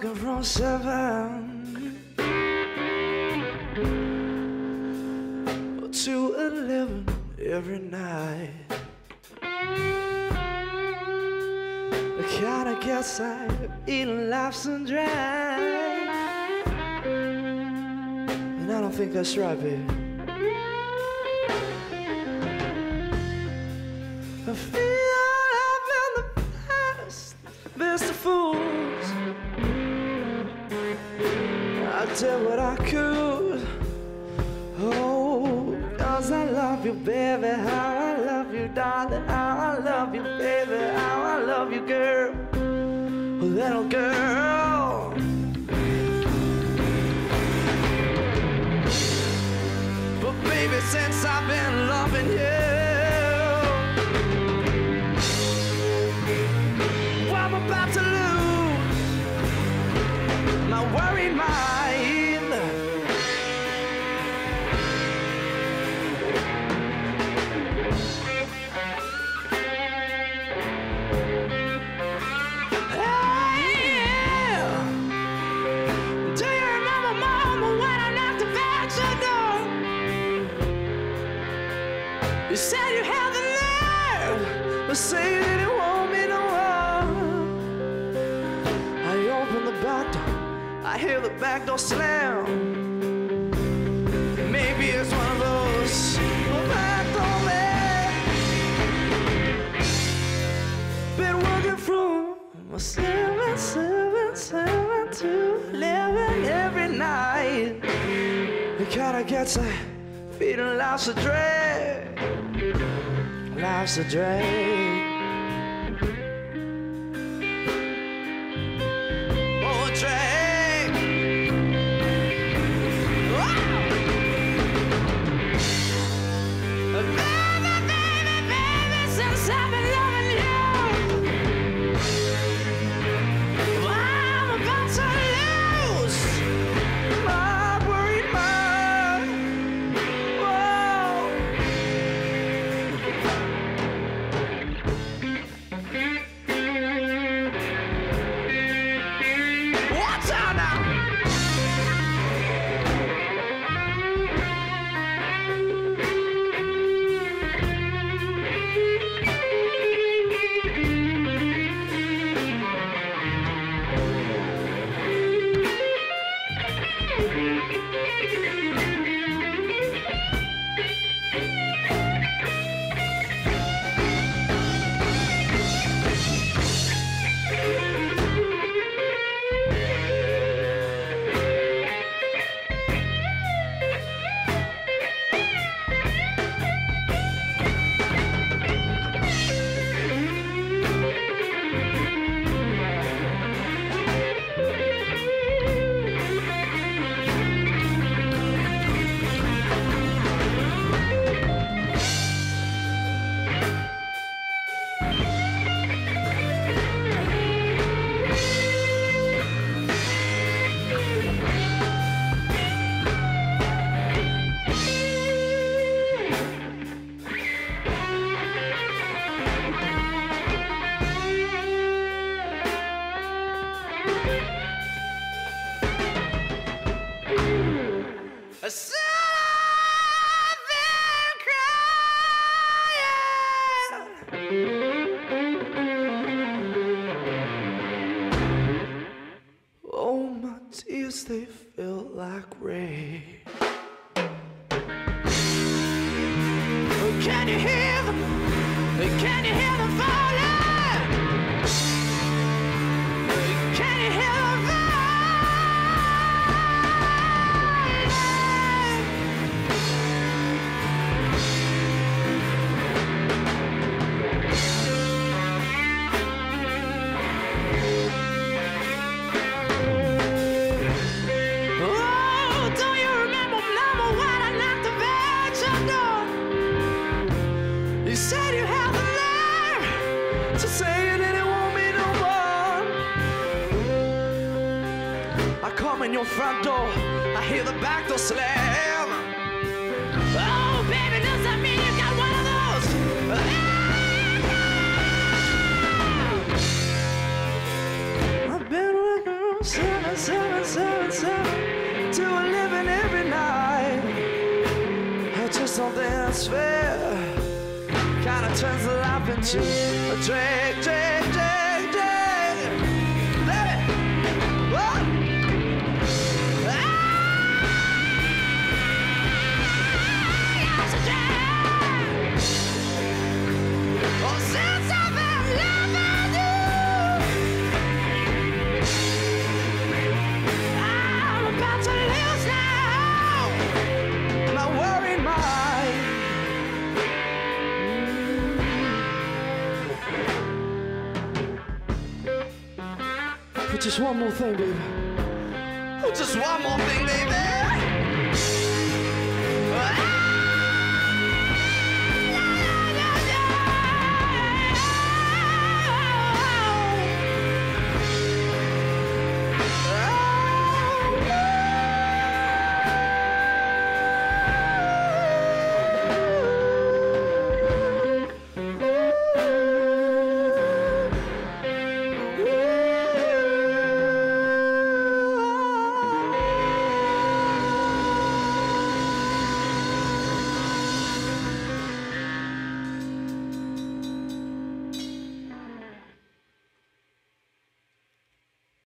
working from 7 to 11 every night. I kinda guess I'm eating life so dry, and I don't think that's right, baby. I feel I've been the best of fools. I did what I could. Oh, 'cause I love you, baby. How I love you, darling. How I love you, baby. How I love you, girl. Little girl. But baby, since I've been loving you, I'm about to lose my worried mind. Hey, do you remember, Mama, when I knocked about your door? You said you had the nerve to say that you want me no more. I open the back door, I hear the back door slam. Maybe it's one of those back door men. Been working from 7 to 11 every night. It kinda gets like feeding life's a drag. Life's a drag. Oh, my tears, they feel like rain. Can you hear them? Can you hear them falling? Can you hear them in your front door, I hear the back door slam. Oh, baby, does that mean you got one of those? I've been working on turns life into a drag, drag, drag, drag. Baby, what? It's a drag. Oh, since I've been loving you, I'm about to lose now my worried mind. But just one more thing, baby. Oh, just one more thing, baby.